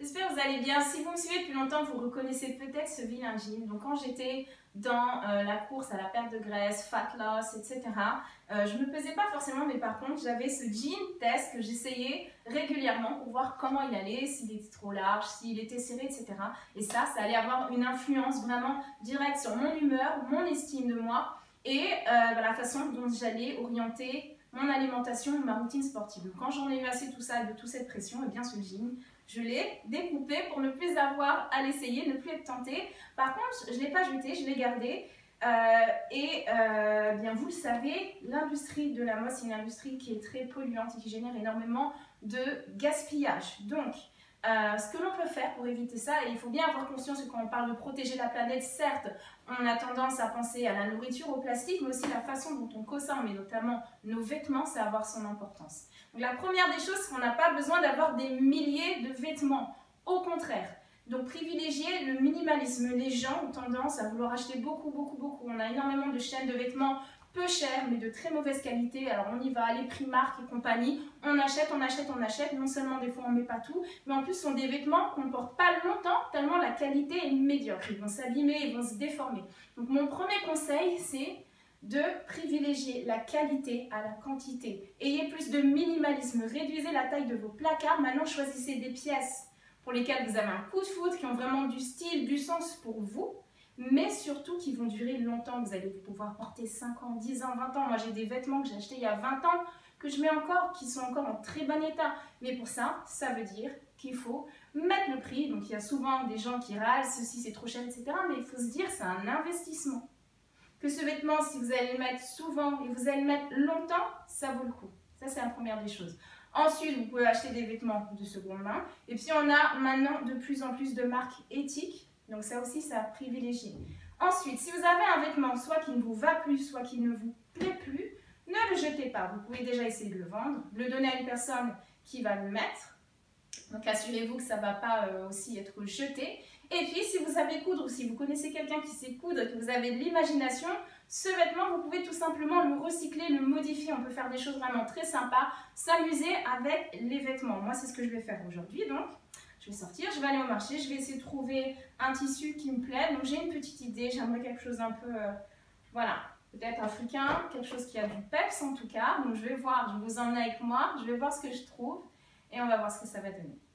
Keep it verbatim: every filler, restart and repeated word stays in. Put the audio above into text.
J'espère que vous allez bien. Si vous me suivez depuis longtemps, vous reconnaissez peut-être ce vilain jean. Donc quand j'étais dans euh, la course à la perte de graisse, fat loss, et cetera, euh, je ne me pesais pas forcément, mais par contre j'avais ce jean test que j'essayais régulièrement pour voir comment il allait, s'il était trop large, s'il était serré, et cetera. Et ça, ça allait avoir une influence vraiment directe sur mon humeur, mon estime de moi et euh, la façon dont j'allais orienter mon alimentation, ma routine sportive. Donc, quand j'en ai eu assez de tout ça, de toute cette pression, et bien ce jean, je l'ai découpé pour ne plus avoir à l'essayer, ne plus être tentée. Par contre, je ne l'ai pas jeté, je l'ai gardé. Euh, et euh, bien vous le savez, l'industrie de la mode, c'est une industrie qui est très polluante et qui génère énormément de gaspillage. Donc, Euh, ce que l'on peut faire pour éviter ça, et il faut bien avoir conscience que quand on parle de protéger la planète, certes, on a tendance à penser à la nourriture, au plastique, mais aussi la façon dont on consomme, et notamment nos vêtements, ça va avoir son importance. Donc la première des choses, c'est qu'on n'a pas besoin d'avoir des milliers de vêtements. Au contraire. Donc privilégier le minimalisme. Les gens ont tendance à vouloir acheter beaucoup, beaucoup, beaucoup. On a énormément de chaînes de vêtements peu chères, mais de très mauvaise qualité. Alors on y va, les Primark et compagnie, on achète, on achète, on achète. Non seulement des fois on ne met pas tout, mais en plus ce sont des vêtements qu'on ne porte pas longtemps, tellement la qualité est médiocre. Ils vont s'abîmer, ils vont se déformer. Donc mon premier conseil, c'est de privilégier la qualité à la quantité. Ayez plus de minimalisme, réduisez la taille de vos placards. Maintenant choisissez des pièces pour lesquelles vous avez un coup de foudre, qui ont vraiment du style, du sens pour vous, mais surtout qui vont durer longtemps. Vous allez pouvoir porter cinq ans, dix ans, vingt ans. Moi j'ai des vêtements que j'ai achetés il y a vingt ans, que je mets encore, qui sont encore en très bon état. Mais pour ça, ça veut dire qu'il faut mettre le prix. Donc il y a souvent des gens qui râlent, ceci c'est trop cher, et cetera. Mais il faut se dire c'est un investissement. Que ce vêtement, si vous allez le mettre souvent et vous allez le mettre longtemps, ça vaut le coup. Ça c'est la première des choses. Ensuite, vous pouvez acheter des vêtements de seconde main. Et puis on a maintenant de plus en plus de marques éthiques. Donc ça aussi, ça a privilégié. Ensuite, si vous avez un vêtement soit qui ne vous va plus, soit qui ne vous plaît plus, ne le jetez pas. Vous pouvez déjà essayer de le vendre, le donner à une personne qui va le mettre. Donc assurez-vous que ça ne va pas euh, aussi être jeté. Et puis si vous savez coudre ou si vous connaissez quelqu'un qui sait coudre, que vous avez de l'imagination, ce vêtement, vous pouvez tout simplement le recycler, le modifier. On peut faire des choses vraiment très sympas, s'amuser avec les vêtements. Moi, c'est ce que je vais faire aujourd'hui. Donc, je vais sortir, je vais aller au marché, je vais essayer de trouver un tissu qui me plaît. Donc, j'ai une petite idée, j'aimerais quelque chose un peu, euh, voilà, peut-être africain, quelque chose qui a du peps en tout cas. Donc, je vais voir, je vais vous emmener avec moi, je vais voir ce que je trouve et on va voir ce que ça va donner.